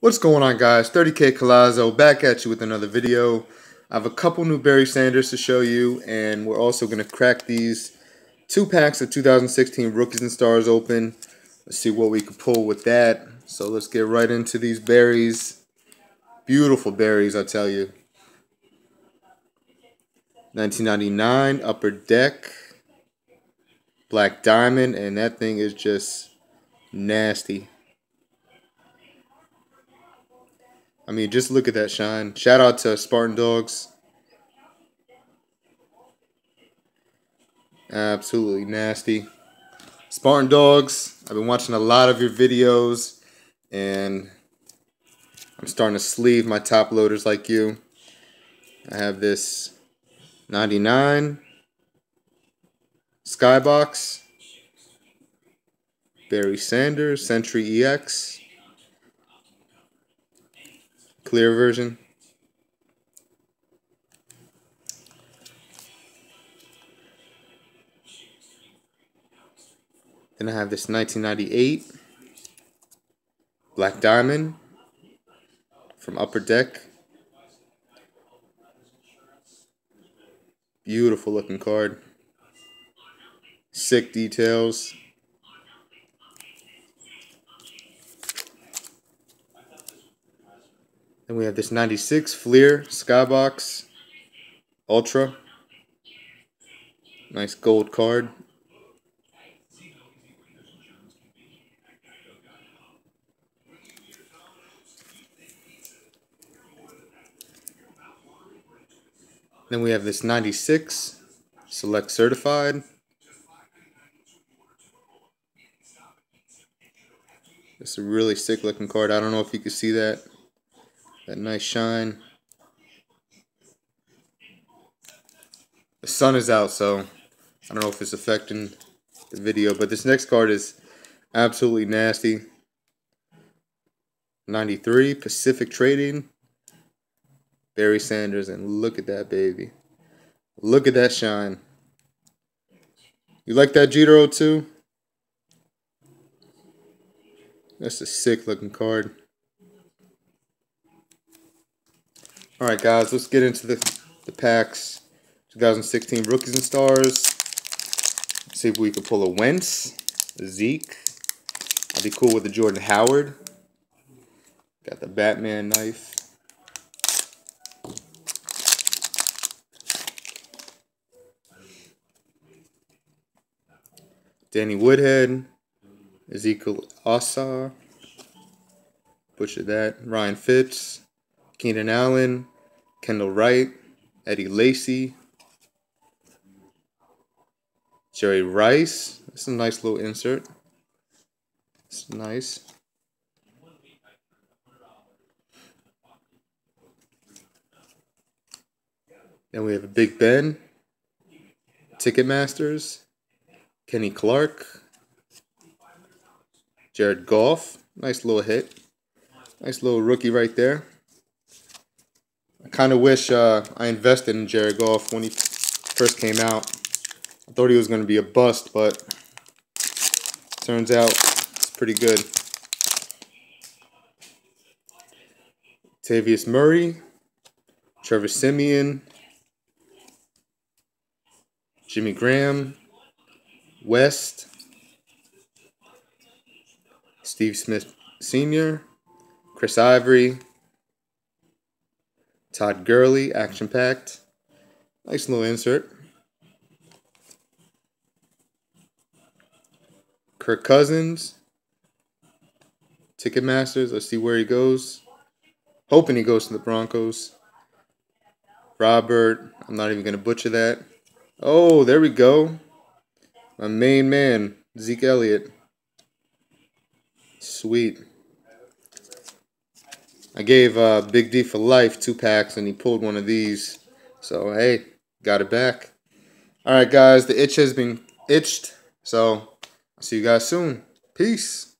What's going on, guys? 30K Colazo back at you with another video. I have a couple new Barry Sanders to show you, and we're also going to crack these 2 packs of 2016 Rookies and Stars open. Let's see what we can pull with that. So let's get right into these berries. Beautiful berries, I tell you. 1999 Upper Deck Black Diamond, and that thing is just nasty. I mean, just look at that shine. Shout out to Spartan Dogs. Absolutely nasty. Spartan Dogs, I've been watching a lot of your videos, and I'm starting to sleeve my top loaders like you. I have this 99 Skybox, Barry Sanders, Century EX, clear version. Then I have this 1998 Black Diamond from Upper Deck. Beautiful looking card. Sick details. Then we have this 96 Fleer Skybox Ultra. Nice gold card. Then we have this 96 Select Certified. It's a really sick looking card. I don't know if you can see that. That nice shine. The sun is out, so I don't know if it's affecting the video, but this next card is absolutely nasty. 93 Pacific Trading Barry Sanders, and look at that baby. Look at that shine. You like that Jeter 02? That's a sick looking card. Alright, guys, let's get into the packs. 2016 Rookies and Stars. Let's see if we can pull a Wentz, a Zeke. I'd be cool with a Jordan Howard. Got the Batman knife. Danny Woodhead, Ezekiel Ossar, butchered that. Ryan Fitz, Keenan Allen, Kendall Wright, Eddie Lacy, Jerry Rice. That's a nice little insert. It's nice. Then we have a Big Ben, Ticketmasters, Kenny Clark, Jared Goff. Nice little hit. Nice little rookie right there. I kind of wish I invested in Jared Goff when he first came out. I thought he was going to be a bust, but turns out it's pretty good. Tavius Murray, Trevor Siemian, Jimmy Graham, West, Steve Smith Sr., Chris Ivory, Todd Gurley, Action Packed. Nice little insert. Kirk Cousins, Ticketmasters. Let's see where he goes. Hoping he goes to the Broncos. Robert, I'm not even going to butcher that. Oh, there we go. My main man, Zeke Elliott. Sweet. I gave Big D for life 2 packs, and he pulled one of these. So, hey, got it back. All right, guys, the itch has been itched. So, I'll see you guys soon. Peace.